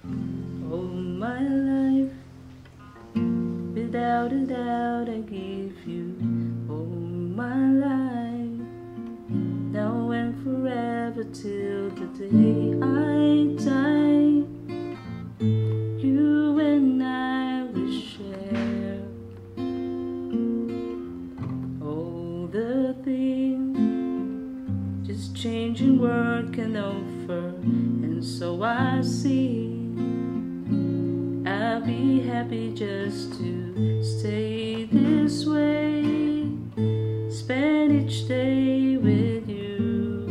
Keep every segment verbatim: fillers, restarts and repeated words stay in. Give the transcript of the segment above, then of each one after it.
All my life, without a doubt, I give you all my life, now and forever till the day I die. You and I will share all the things just changing word can offer, and so I see I'll be happy just to stay this way, spend each day with you.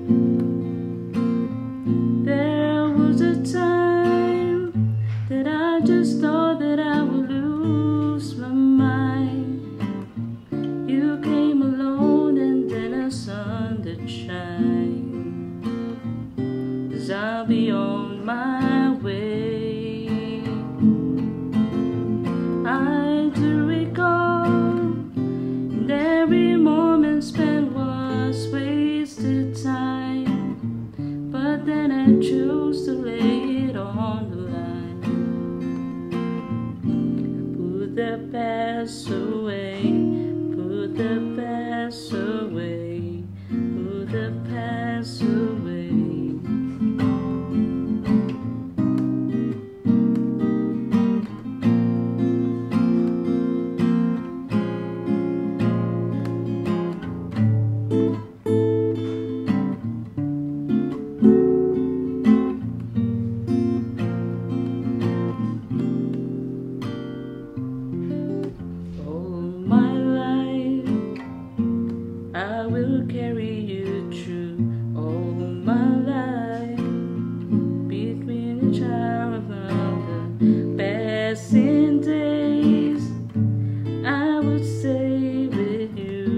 There was a time that I just thought that I would lose my mind. You came along and then a sun that shine, 'cause I'll be on my way. I do recall, and every moment spent was wasted time, but then I chose to lay it on the line. Put the past away, put the past away, put the past away. I will carry you through all my life, between each hour of the passing days. I would stay with you.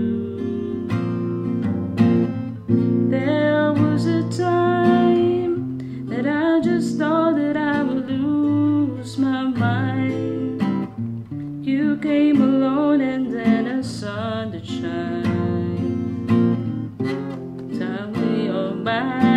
There was a time that I just thought that I would lose my mind. You came along and then a sun that shines. Tell me all my